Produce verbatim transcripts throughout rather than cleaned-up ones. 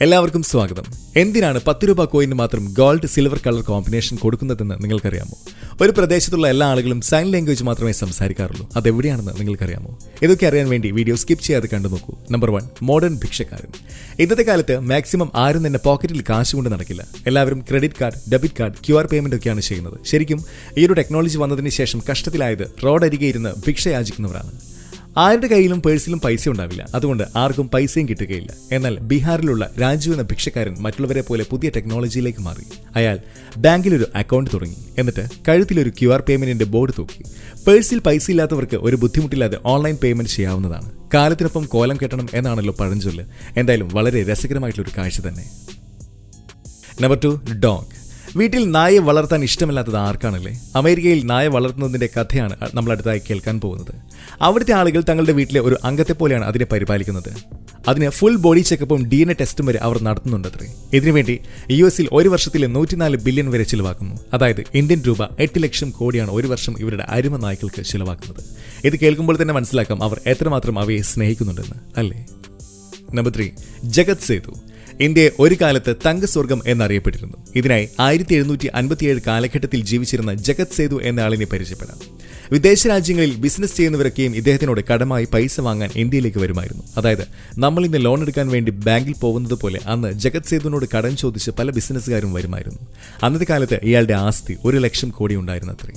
എല്ലാവർക്കും സ്വാഗതം. എന്തിനാണ് പത്ത് രൂപ കോയിന് മാത്രം ഗോൾഡ് സിൽവർ കളർ കോമ്പിനേഷൻ കൊടുക്കുന്നതെന്ന് നിങ്ങൾക്കറിയാമോ? ഒരു പ്രദേശത്തുള്ള എല്ലാ ആളുകളും സൈൻ ലാംഗ്വേജ് മാത്രമേ സംസാരിക്കാറുള്ളൂ. അതെവിടെയാണെന്ന് നിങ്ങൾക്കറിയാമോ? ഇതൊക്കെ അറിയാൻ വേണ്ടി വീഡിയോ സ്കിപ്പ് ചെയ്യാതെ കണ്ടു നോക്കൂ. നമ്പർ വൺ, മോഡേൺ ഭിക്ഷക്കാരൻ. ഇന്നത്തെ കാലത്ത് മാക്സിമം ആരും തന്നെ പോക്കറ്റിൽ കാശ് കൊണ്ട് നടക്കില്ല. എല്ലാവരും credit card, debit card, Q R payment ഒക്കെയാണ് ചെയ്യുന്നത്. ശരിക്കും ഈ ഒരു ടെക്നോളജി വന്നതിന് ശേഷം കഷ്ടത്തിലായത് റോഡരികെ ഇരുന്ന് ഭിക്ഷ യാചിക്കുന്നവരാണ്. ആരുടെ കയ്യിലും പേഴ്സിലും പൈസ ഉണ്ടാവില്ല, അതുകൊണ്ട് ആർക്കും പൈസയും കിട്ടുകയില്ല. എന്നാൽ ബീഹാറിലുള്ള രാജു എന്ന ഭിക്ഷക്കാരൻ മറ്റുള്ളവരെ പോലെ പുതിയ ടെക്നോളജിയിലേക്ക് മാറി. അയാൾ ബാങ്കിലൊരു അക്കൗണ്ട് തുടങ്ങി. എന്നിട്ട് കഴുത്തിലൊരു ക്യു ആർ പേയ്മെന്റിന്റെ ബോർഡ് തൂക്കി. പേഴ്സിൽ പൈസ ഇല്ലാത്തവർക്ക് ഒരു ബുദ്ധിമുട്ടില്ലാതെ ഓൺലൈൻ പേയ്മെന്റ് ചെയ്യാവുന്നതാണ്. കാലത്തിനൊപ്പം കോലം കെട്ടണം എന്നാണല്ലോ പഴഞ്ചൊല്ല്. എന്തായാലും വളരെ രസകരമായിട്ടുള്ളൊരു കാഴ്ച തന്നെ. Number two, dog. വീട്ടിൽ നായെ വളർത്താൻ ഇഷ്ടമില്ലാത്തത് ആർക്കാണല്ലേ? അമേരിക്കയിൽ നായ വളർത്തുന്നതിന്റെ കഥയാണ് നമ്മൾ അടുത്തായി കേൾക്കാൻ പോകുന്നത്. അവിടുത്തെ ആളുകൾ തങ്ങളുടെ വീട്ടിലെ ഒരു അംഗത്തെ പോലെയാണ് അതിനെ പരിപാലിക്കുന്നത്. അതിന് ഫുൾ ബോഡി ചെക്കപ്പും ഡി എൻ എ ടെസ്റ്റും വരെ അവർ നടത്തുന്നുണ്ടത്രേ. ഇതിനുവേണ്ടി യു എസിൽ ഒരു വർഷത്തിൽ നൂറ്റിനാല് ബില്യൺ വരെ ചിലവാക്കുന്നു. അതായത് ഇന്ത്യൻ രൂപ എട്ട് ലക്ഷം കോടിയാണ് ഒരു വർഷം ഇവരുടെ അരുമ നായ്ക്കൾക്ക് ചിലവാക്കുന്നത്. ഇത് കേൾക്കുമ്പോൾ തന്നെ മനസ്സിലാക്കാം അവർ എത്രമാത്രം അവയെ സ്നേഹിക്കുന്നുണ്ടെന്ന്, അല്ലേ? Number three, Jagat Seth. ഇന്ത്യയെ ഒരു കാലത്ത് തങ്കസ്വർഗം എന്നറിയപ്പെട്ടിരുന്നു. ഇതിനായി ആയിരത്തി എഴുന്നൂറ്റി അൻപത്തിയേഴ് കാലഘട്ടത്തിൽ ജീവിച്ചിരുന്ന ജഗത് സേതു എന്ന ആളിനെ പരിചയപ്പെടാം. വിദേശ രാജ്യങ്ങളിൽ ബിസിനസ് ചെയ്യുന്നവരൊക്കെയും ഇദ്ദേഹത്തിനോട് കടമായി പൈസ വാങ്ങാൻ ഇന്ത്യയിലേക്ക് വരുമായിരുന്നു. അതായത് നമ്മൾ ഇന്ന് ലോൺ എടുക്കാൻ വേണ്ടി ബാങ്കിൽ പോകുന്നത് പോലെ അന്ന് ജഗത് സേതുവിനോട് കടം ചോദിച്ച് പല ബിസിനസ്സുകാരും വരുമായിരുന്നു. അന്നത്തെ കാലത്ത് ഇയാളുടെ ആസ്തി ഒരു ലക്ഷം കോടി ഉണ്ടായിരുന്നത്രേ.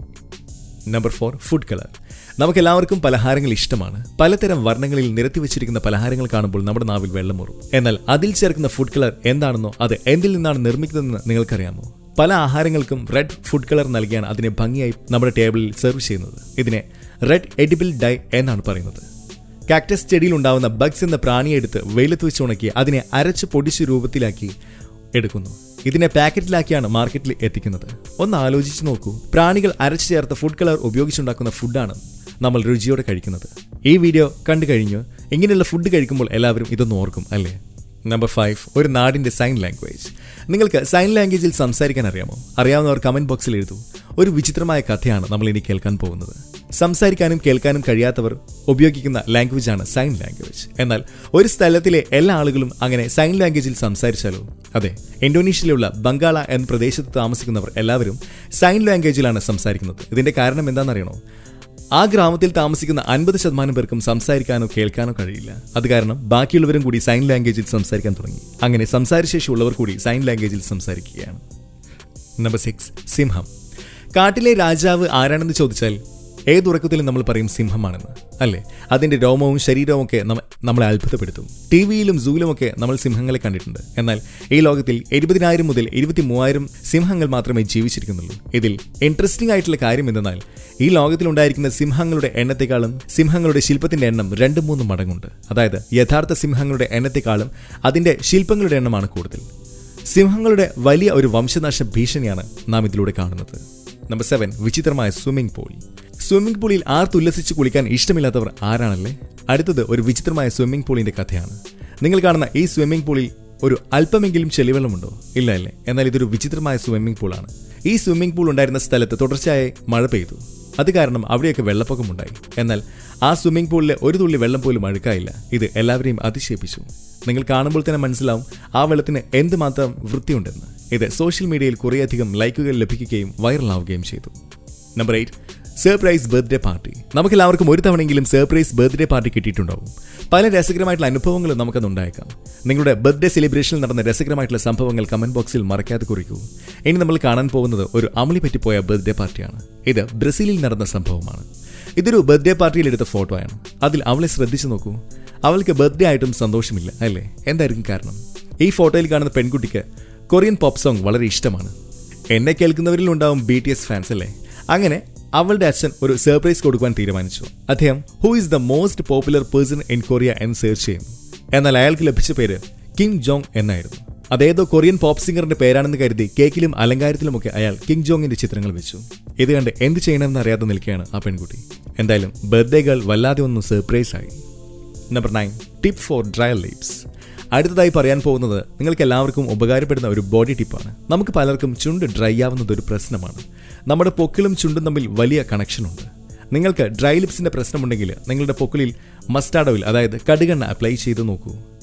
Number four, food colour. നമുക്കെല്ലാവർക്കും പലഹാരങ്ങൾ ഇഷ്ടമാണ്. പലതരം വർണ്ണങ്ങളിൽ നിരത്തി വെച്ചിരിക്കുന്ന പലഹാരങ്ങൾ കാണുമ്പോൾ നമ്മുടെ നാവിൽ വെള്ളമൂറും. എന്നാൽ അതിൽ ചേർക്കുന്ന ഫുഡ് കളർ എന്താണെന്നോ അത് എന്തിൽ നിന്നാണ് നിർമ്മിക്കുന്നതെന്ന് നിങ്ങൾക്കറിയാമോ? പല ആഹാരങ്ങൾക്കും റെഡ് ഫുഡ് കളർ നൽകിയാണ് അതിനെ ഭംഗിയായി നമ്മുടെ ടേബിളിൽ സെർവ് ചെയ്യുന്നത്. ഇതിനെ റെഡ് എഡിബിൾ ഡൈ എന്നാണ് പറയുന്നത്. കാക്ടസ് ചെടിയിൽ ഉണ്ടാവുന്ന ബഗ്സ് എന്ന പ്രാണിയെ എടുത്ത് വെയിലത്ത് വെച്ച് ഉണക്കി അതിനെ അരച്ച് പൊടിച്ച് രൂപത്തിലാക്കി എടുക്കുന്നു. ഇതിനെ പാക്കറ്റിലാക്കിയാണ് മാർക്കറ്റിൽ എത്തിക്കുന്നത്. ഒന്ന് ആലോചിച്ച് നോക്കൂ, പ്രാണികൾ അരച്ചു ചേർത്ത ഫുഡ് കളർ ഉപയോഗിച്ചുണ്ടാക്കുന്ന ഫുഡാണ് നമ്മൾ രുചിയോടെ കഴിക്കുന്നത്. ഈ വീഡിയോ കണ്ടു കഴിഞ്ഞു ഇങ്ങനെയുള്ള ഫുഡ് കഴിക്കുമ്പോൾ എല്ലാവരും ഇതൊന്ന് ഓർക്കും, അല്ലേ? നമ്പർ ഫൈവ്, ഒരു നാടിന്റെ സൈൻ ലാംഗ്വേജ്. നിങ്ങൾക്ക് സൈൻ ലാംഗ്വേജിൽ സംസാരിക്കാൻ അറിയാമോ? അറിയാവുന്നവർ കമന്റ് ബോക്സിൽ എഴുതൂ. ഒരു വിചിത്രമായ കഥയാണ് നമ്മൾ ഇനി കേൾക്കാൻ പോകുന്നത്. സംസാരിക്കാനും കേൾക്കാനും കഴിയാത്തവർ ഉപയോഗിക്കുന്ന ലാംഗ്വേജാണ് സൈൻ ലാംഗ്വേജ്. എന്നാൽ ഒരു സ്ഥലത്തിലെ എല്ലാ ആളുകളും അങ്ങനെ സൈൻ ലാംഗ്വേജിൽ സംസാരിച്ചാലോ? അതെ, ഇന്തോനേഷ്യയിലുള്ള ബംഗാള എന്ന പ്രദേശത്ത് താമസിക്കുന്നവർ എല്ലാവരും സൈൻ ലാംഗ്വേജിലാണ് സംസാരിക്കുന്നത്. ഇതിന്റെ കാരണം എന്താണെന്നറിയണോ? ആ ഗ്രാമത്തിൽ താമസിക്കുന്ന അൻപത് ശതമാനം പേർക്കും സംസാരിക്കാനോ കേൾക്കാനോ കഴിയില്ല. അത് കാരണം ബാക്കിയുള്ളവരും കൂടി സൈൻ ലാംഗ്വേജിൽ സംസാരിക്കാൻ തുടങ്ങി. അങ്ങനെ സംസാരശേഷിയുള്ളവർ കൂടി സൈൻ ലാംഗ്വേജിൽ സംസാരിക്കുകയാണ്. നമ്പർ സിക്സ്, സിംഹം. കാട്ടിലെ രാജാവ് ആരാണെന്ന് ചോദിച്ചാൽ ഏതുറക്കത്തിലും നമ്മൾ പറയും സിംഹമാണെന്ന്, അല്ലേ? അതിന്റെ രോമവും ശരീരവും ഒക്കെ നമ്മളെ അത്ഭുതപ്പെടുത്തും. ടി വിയിലും സൂയിലുമൊക്കെ നമ്മൾ സിംഹങ്ങളെ കണ്ടിട്ടുണ്ട്. എന്നാൽ ഈ ലോകത്തിൽ എഴുപതിനായിരം മുതൽ ഇരുപത്തി മൂവായിരം സിംഹങ്ങൾ മാത്രമേ ജീവിച്ചിരിക്കുന്നുള്ളൂ. ഇതിൽ ഇൻട്രസ്റ്റിംഗ് ആയിട്ടുള്ള കാര്യം എന്തെന്നാൽ ഈ ലോകത്തിലുണ്ടായിരിക്കുന്ന സിംഹങ്ങളുടെ എണ്ണത്തെക്കാളും സിംഹങ്ങളുടെ ശില്പത്തിന്റെ എണ്ണം രണ്ട് മൂന്ന് മടങ്ങുണ്ട്. അതായത് യഥാർത്ഥ സിംഹങ്ങളുടെ എണ്ണത്തെക്കാളും അതിന്റെ ശില്പങ്ങളുടെ എണ്ണമാണ് കൂടുതൽ. സിംഹങ്ങളുടെ വലിയ ഒരു വംശനാശ ഭീഷണിയാണ് നാം ഇതിലൂടെ കാണുന്നത്. നമ്പർ സെവൻ, വിചിത്രമായ സ്വിമ്മിംഗ് പൂൾ. സ്വിമ്മിംഗ് പൂളിൽ ആർത്തുല്ലസിച്ച് കുളിക്കാൻ ഇഷ്ടമില്ലാത്തവർ ആരാണല്ലേ? അടുത്തത് ഒരു വിചിത്രമായ സ്വിമ്മിംഗ് പൂളിന്റെ കഥയാണ്. നിങ്ങൾ കാണുന്ന ഈ സ്വിമ്മിംഗ് പൂളിൽ ഒരു അല്പമെങ്കിലും ചെളിവെള്ളമുണ്ടോ? ഇല്ല അല്ലേ? എന്നാൽ ഇതൊരു വിചിത്രമായ സ്വിമ്മിംഗ് പൂളാണ്. ഈ സ്വിമ്മിംഗ് പൂൾ ഉണ്ടായിരുന്ന സ്ഥലത്ത് തുടർച്ചയായി മഴ പെയ്തു. അത് കാരണം അവിടെയൊക്കെ വെള്ളപ്പൊക്കമുണ്ടായി. എന്നാൽ ആ സ്വിമ്മിംഗ് പൂളിലെ ഒരു തുള്ളി വെള്ളം പോലും അഴുക്കായില്ല. ഇത് എല്ലാവരെയും അതിശയിപ്പിച്ചു. നിങ്ങൾ കാണുമ്പോൾ തന്നെ മനസ്സിലാവും ആ വെള്ളത്തിന് എന്തുമാത്രം വൃത്തിയുണ്ടെന്ന്. ഇത് സോഷ്യൽ മീഡിയയിൽ കുറേയധികം ലൈക്കുകൾ ലഭിക്കുകയും വൈറലാവുകയും ചെയ്തു. Number eight, surprise birthday party. നമുക്കെല്ലാവർക്കും ഒരു തവണയെങ്കിലും സർപ്രൈസ് ബർത്ത്ഡേ പാർട്ടി കിട്ടിയിട്ടുണ്ടാവും. പല രസകരമായിട്ടുള്ള അനുഭവങ്ങളും നമുക്കത് ഉണ്ടായേക്കാം. നിങ്ങളുടെ ബർത്ത്ഡേ സെലിബ്രേഷനിൽ നടന്ന രസകരമായിട്ടുള്ള സംഭവങ്ങൾ കമന്റ് ബോക്സിൽ മറക്കാതെ കുറിക്കൂ. ഇനി നമ്മൾ കാണാൻ പോകുന്നത് ഒരു അമളി പറ്റിപ്പോയ ബർത്ത്ഡേ പാർട്ടിയാണ്. ഇത് ബ്രസീലിൽ നടന്ന സംഭവമാണ്. ഇതൊരു ബർത്ത്ഡേ പാർട്ടിയിൽ എടുത്ത ഫോട്ടോയാണ്. അതിൽ അവളെ ശ്രദ്ധിച്ചു നോക്കൂ. അവൾക്ക് ബർത്ത്ഡേ ആയിട്ടും സന്തോഷമില്ല, അല്ലേ? എന്തായിരിക്കും കാരണം? ഈ ഫോട്ടോയിൽ കാണുന്ന പെൺകുട്ടിക്ക് കൊറിയൻ പോപ്പ് സോങ് വളരെ ഇഷ്ടമാണ്. എന്നെ കേൾക്കുന്നവരിൽ ഉണ്ടാവും ബി ടി എസ് ഫാൻസ്, അല്ലേ? അങ്ങനെ അവളുടെ അച്ഛൻ ഒരു സർപ്രൈസ് കൊടുക്കുവാൻ തീരുമാനിച്ചു. അദ്ദേഹം who is the most popular person in Korea എന്ന് സെർച്ച് ചെയ്യുന്നു. എന്നാൽ അയാൾക്ക് ലഭിച്ച പേര് കിം ജോങ് എന്നായിരുന്നു. അതേതോ കൊറിയൻ പോപ്പ് സിംഗറിന്റെ പേരാണെന്ന് കരുതി കേക്കിലും അലങ്കാരത്തിലുമൊക്കെ അയാൾ കിം ജോങ്ങിന്റെ ചിത്രങ്ങൾ വെച്ചു. ഇത് കണ്ട് എന്ത് ചെയ്യണമെന്ന് അറിയാതെ നിൽക്കുകയാണ് ആ പെൺകുട്ടി. എന്തായാലും ബർത്ത്ഡേ ഗേൾ വല്ലാതെ ഒന്നും സർപ്രൈസ് ആയി. Number nine, tip for dry lips. അടുത്തതായി പറയാൻ പോകുന്നത് നിങ്ങൾക്ക് എല്ലാവർക്കും ഉപകാരപ്പെടുന്ന ഒരു ബോഡി ടിപ്പാണ്. നമുക്ക് പലർക്കും ചുണ്ട് ഡ്രൈ ആവുന്നത് ഒരു പ്രശ്നമാണ്. നമ്മുടെ പൊക്കിളും ചുണ്ടും തമ്മിൽ വലിയ കണക്ഷനുണ്ട്. നിങ്ങൾക്ക് ഡ്രൈ ലിപ്സിന്റെ പ്രശ്നമുണ്ടെങ്കിൽ നിങ്ങളുടെ പൊക്കിളിൽ മസ്റ്റാർഡ് ഓയിൽ, അതായത് കടുകെണ്ണ അപ്ലൈ ചെയ്ത് നോക്കൂ.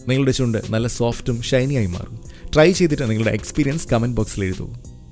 നിങ്ങളുടെ ചുണ്ട് നല്ല സോഫ്റ്റും ഷൈനിയായി മാറും. ട്രൈ ചെയ്തിട്ട് നിങ്ങളുടെ എക്സ്പീരിയൻസ് കമൻറ്റ് ബോക്സിൽ എഴുതൂ.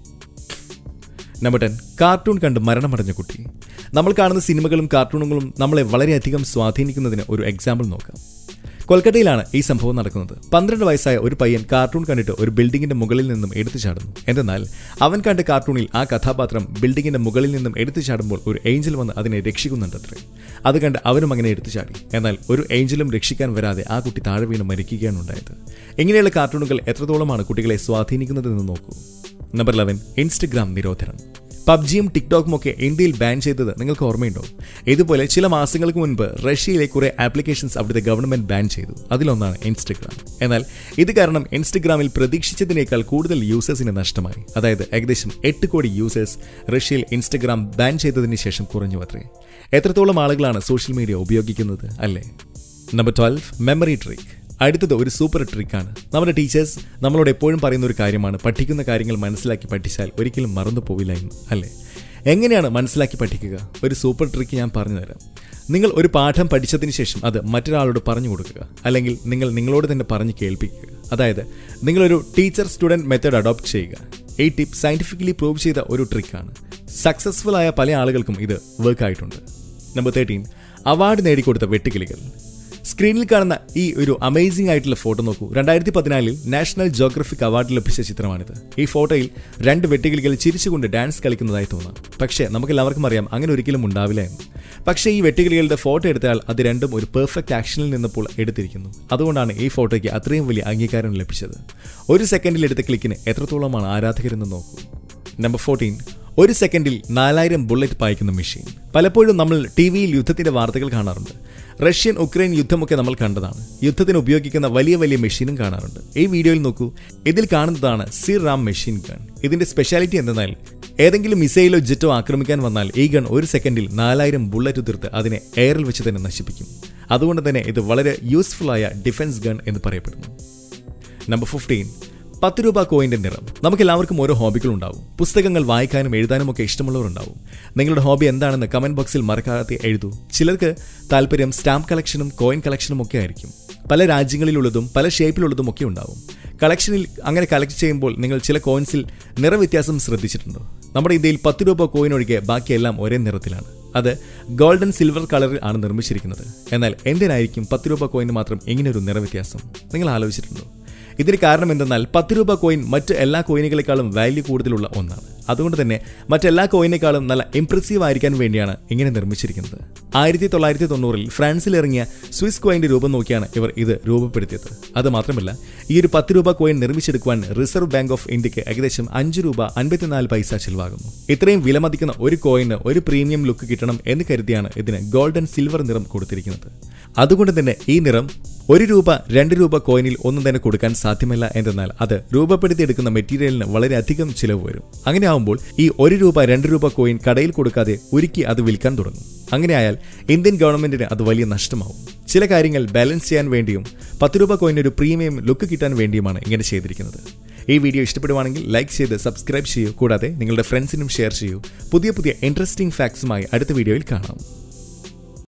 നമ്പർ ടെൻ, കാർട്ടൂൺ കണ്ട് മരണമടഞ്ഞ കുട്ടി. നമ്മൾ കാണുന്ന സിനിമകളും കാർട്ടൂണുകളും നമ്മളെ വളരെയധികം സ്വാധീനിക്കുന്നതിന് ഒരു എക്സാമ്പിൾ നോക്കാം. കൊൽക്കത്തയിലാണ് ഈ സംഭവം നടക്കുന്നത്. പന്ത്രണ്ട് വയസ്സായ ഒരു പയ്യൻ കാർട്ടൂൺ കണ്ടിട്ട് ഒരു ബിൽഡിങ്ങിന്റെ മുകളിൽ നിന്നും എടുത്തു ചാടുന്നു. എന്നാൽ അവൻ കണ്ട കാർട്ടൂണിൽ ആ കഥാപാത്രം ബിൽഡിങ്ങിന്റെ മുകളിൽ നിന്നും എടുത്തു ചാടുമ്പോൾ ഒരു ഏഞ്ചൽ വന്ന് അതിനെ രക്ഷിക്കുന്നുണ്ടത്രേ. അത് കണ്ട് അവനും അങ്ങനെ എടുത്തു ചാടി. എന്നാൽ ഒരു ഏഞ്ചലും രക്ഷിക്കാൻ വരാതെ ആ കുട്ടി താഴെ വീണ് മരിക്കുകയാണ് ഉണ്ടായത്. ഇങ്ങനെയുള്ള കാർട്ടൂണുകൾ എത്രത്തോളമാണ് കുട്ടികളെ സ്വാധീനിക്കുന്നതെന്ന് നോക്കൂ. നമ്പർ ഇലവൻ, ഇൻസ്റ്റഗ്രാം നിരോധനം. പബ്ജിയും ടിക്ടോക്കും ഒക്കെ ഇന്ത്യയിൽ ബാൻ ചെയ്തത് നിങ്ങൾക്ക് ഓർമ്മയുണ്ടോ? ഇതുപോലെ ചില മാസങ്ങൾക്ക് മുൻപ് റഷ്യയിലെ കുറെ ആപ്ലിക്കേഷൻസ് അവിടുത്തെ ഗവൺമെന്റ് ബാൻ ചെയ്തു. അതിലൊന്നാണ് ഇൻസ്റ്റഗ്രാം. എന്നാൽ ഇത് കാരണം ഇൻസ്റ്റഗ്രാമിൽ പ്രതീക്ഷിച്ചതിനേക്കാൾ കൂടുതൽ യൂസേഴ്സിന് നഷ്ടമായി. അതായത് ഏകദേശം എട്ട് കോടി യൂസേഴ്സ് റഷ്യയിൽ ഇൻസ്റ്റഗ്രാം ബാൻ ചെയ്തതിന് ശേഷം കുറഞ്ഞു അത്രേ. എത്രത്തോളം ആളുകളാണ് സോഷ്യൽ മീഡിയ ഉപയോഗിക്കുന്നത് അല്ലേ? Number twelve, memory trick. അടുത്തത് ഒരു സൂപ്പർ ട്രിക്കാണ്. നമ്മുടെ ടീച്ചേഴ്സ് നമ്മളോട് എപ്പോഴും പറയുന്ന ഒരു കാര്യമാണ്, പഠിക്കുന്ന കാര്യങ്ങൾ മനസ്സിലാക്കി പഠിച്ചാൽ ഒരിക്കലും മറന്നു പോവില്ല എന്ന്, അല്ലേ? എങ്ങനെയാണ് മനസ്സിലാക്കി പഠിക്കുക? ഒരു സൂപ്പർ ട്രിക്ക് ഞാൻ പറഞ്ഞു തരാം. നിങ്ങൾ ഒരു പാഠം പഠിച്ചതിന് ശേഷം അത് മറ്റൊരാളോട് പറഞ്ഞു കൊടുക്കുക, അല്ലെങ്കിൽ നിങ്ങൾ നിങ്ങളോട് തന്നെ പറഞ്ഞ് കേൾപ്പിക്കുക. അതായത് നിങ്ങളൊരു ടീച്ചർ സ്റ്റുഡൻറ് മെത്തേഡ് അഡോപ്റ്റ് ചെയ്യുക. ഈ ടിപ്പ് സയന്റിഫിക്കലി പ്രൂവ് ചെയ്ത ഒരു ട്രിക്കാണ്. സക്സസ്ഫുൾ ആയ പല ആളുകൾക്കും ഇത് വർക്ക് ആയിട്ടുണ്ട്. നമ്പർ തേർട്ടീൻ, അവാർഡ് നേടിക്കൊടുത്ത വെട്ടുകിളികൾ. സ്ക്രീനിൽ കാണുന്ന ഈ ഒരു അമേസിംഗ് ആയിട്ടുള്ള ഫോട്ടോ നോക്കൂ. രണ്ടായിരത്തി പതിനാലിൽ നാഷണൽ ജോഗ്രഫിക് അവാർഡ് ലഭിച്ച ചിത്രമാണിത്. ഈ ഫോട്ടോയിൽ രണ്ട് വെട്ടുകിളികൾ ചിരിച്ചുകൊണ്ട് ഡാൻസ് കളിക്കുന്നതായി തോന്നാം. പക്ഷേ നമുക്കെല്ലാവർക്കും അറിയാം അങ്ങനെ ഒരിക്കലും ഉണ്ടാവില്ല എന്ന്. പക്ഷേ ഈ വെട്ടുകിളികളുടെ ഫോട്ടോ എടുത്താൽ അത് രണ്ടും ഒരു പെർഫെക്റ്റ് ആക്ഷനിൽ നിന്നപ്പോൾ എടുത്തിരിക്കുന്നു. അതുകൊണ്ടാണ് ഈ ഫോട്ടോയ്ക്ക് അത്രയും വലിയ അംഗീകാരം ലഭിച്ചത്. ഒരു സെക്കൻഡിൽ എടുത്ത ക്ലിക്കിന് എത്രത്തോളമാണ് ആരാധകരെന്ന് നോക്കൂ. നമ്പർ ഫോർട്ടീൻ, ഒരു സെക്കൻഡിൽ നാലായിരം ബുള്ളറ്റ് പായിക്കുന്ന മെഷീൻ. പലപ്പോഴും നമ്മൾ ടി വിയിൽ യുദ്ധത്തിന്റെ വാർത്തകൾ കാണാറുണ്ട്. റഷ്യൻ ഉക്രൈൻ യുദ്ധമൊക്കെ നമ്മൾ കണ്ടതാണ്. യുദ്ധത്തിന് ഉപയോഗിക്കുന്ന വലിയ വലിയ മെഷീനും കാണാറുണ്ട്. ഈ വീഡിയോയിൽ നോക്കൂ. ഇതിൽ കാണുന്നതാണ് സി റാം മെഷീൻ ഗൺ. ഇതിന്റെ സ്പെഷ്യാലിറ്റി എന്തെന്നാൽ ഏതെങ്കിലും മിസൈലോ ജെറ്റോ ആക്രമിക്കാൻ വന്നാൽ ഈ ഗൺ ഒരു സെക്കൻഡിൽ നാലായിരം ബുള്ളറ്റ് തീർത്ത് അതിനെ എയറിൽ വെച്ച് തന്നെ നശിപ്പിക്കും. അതുകൊണ്ട് തന്നെ ഇത് വളരെ യൂസ്ഫുൾ ആയ ഡിഫൻസ് ഗൺ എന്ന് പറയപ്പെടുന്നു. നമ്പർ ഫിഫ്റ്റീൻ, പത്ത് രൂപ കോയിന്റെ നിറം. നമുക്ക് എല്ലാവർക്കും ഓരോ ഹോബികളുണ്ടാവും. പുസ്തകങ്ങൾ വായിക്കാനും എഴുതാനും ഒക്കെ ഇഷ്ടമുള്ളവരുണ്ടാവും. നിങ്ങളുടെ ഹോബി എന്താണെന്ന് കമന്റ് ബോക്സിൽ മറക്കാതെ എഴുതൂ. ചിലർക്ക് താല്പര്യം സ്റ്റാമ്പ് കളക്ഷനും കോയിൻ കളക്ഷനും ഒക്കെ ആയിരിക്കും. പല രാജ്യങ്ങളിലുള്ളതും പല ഷേപ്പിലുള്ളതും ഒക്കെ ഉണ്ടാവും. കളക്ഷനിൽ അങ്ങനെ കളക്ട് ചെയ്യുമ്പോൾ നിങ്ങൾ ചില കോയിൻസിൽ നിറവ്യത്യാസം ശ്രദ്ധിച്ചിട്ടുണ്ടോ? നമ്മുടെ ഇന്ത്യയിൽ പത്ത് രൂപ കോയിൻ ഒഴികെ ബാക്കിയെല്ലാം ഒരേ നിറത്തിലാണ്. അത് ഗോൾഡൻ സിൽവർ കളറിൽ ആണ് നിർമ്മിച്ചിരിക്കുന്നത്. എന്നാൽ എന്തിനായിരിക്കും പത്ത് രൂപ കോയിന് മാത്രം ഇങ്ങനെയൊരു നിറവ്യത്യാസം? നിങ്ങൾ ആലോചിച്ചിട്ടുണ്ടോ? ഇതിന് കാരണം എന്തെന്നാൽ പത്ത് രൂപ കോയിൻ മറ്റ് എല്ലാ കോയിനുകളെക്കാളും വാല്യൂ കൂടുതലുള്ള ഒന്നാണ്. അതുകൊണ്ട് തന്നെ മറ്റെല്ലാ കോയിനേക്കാളും നല്ല ഇംപ്രസീവ് ആയിരിക്കാൻ വേണ്ടിയാണ് ഇങ്ങനെ നിർമ്മിച്ചിരിക്കുന്നത്. ആയിരത്തി തൊള്ളായിരത്തി തൊണ്ണൂറിൽ ഫ്രാൻസിൽ ഇറങ്ങിയ സ്വിസ് കോയിന്റെ രൂപം നോക്കിയാണ് ഇവർ ഇത് രൂപപ്പെടുത്തിയത്. അത് മാത്രമല്ല, ഈ ഒരു പത്ത് രൂപ കോയിൻ നിർമ്മിച്ചെടുക്കുവാൻ റിസർവ് ബാങ്ക് ഓഫ് ഇന്ത്യക്ക് ഏകദേശം അഞ്ച് രൂപ അൻപത്തിനാല് പൈസ ചെലവാകുന്നു. ഇത്രയും വിലമതിക്കുന്ന ഒരു കോയിന് ഒരു പ്രീമിയം ലുക്ക് കിട്ടണം എന്ന് കരുതിയാണ് ഇതിന് ഗോൾഡൻ സിൽവർ നിറം കൊടുത്തിരിക്കുന്നത്. അതുകൊണ്ട് തന്നെ ഈ നിറം ഒരു രൂപ രണ്ട് രൂപ കോയിനിൽ ഒന്നും തന്നെ കൊടുക്കാൻ സാധ്യമല്ല. എന്തെന്നാൽ അത് രൂപപ്പെടുത്തിയെടുക്കുന്ന മെറ്റീരിയലിന് വളരെയധികം ചിലവ് വരും. അങ്ങനെ ആവുമ്പോൾ ഈ ഒരു രൂപ രണ്ട് രൂപ കോയിൻ കടയിൽ കൊടുക്കാതെ ഉരുക്കി അത് വിൽക്കാൻ തുടങ്ങും. അങ്ങനെയായാൽ ഇന്ത്യൻ ഗവൺമെന്റിന് അത് വലിയ നഷ്ടമാവും. ചില കാര്യങ്ങൾ ബാലൻസ് ചെയ്യാൻ വേണ്ടിയും പത്ത് രൂപ കോയിന് ഒരു പ്രീമിയം ലുക്ക് കിട്ടാൻ വേണ്ടിയുമാണ് ഇങ്ങനെ ചെയ്തിരിക്കുന്നത്. ഈ വീഡിയോ ഇഷ്ടപ്പെടുവാണെങ്കിൽ ലൈക്ക് ചെയ്ത് സബ്സ്ക്രൈബ് ചെയ്യൂ. കൂടാതെ നിങ്ങളുടെ ഫ്രണ്ട്സിനും ഷെയർ ചെയ്യൂ. പുതിയ പുതിയ ഇൻട്രസ്റ്റിംഗ് ഫാക്ട്സുമായി അടുത്ത വീഡിയോയിൽ കാണാം.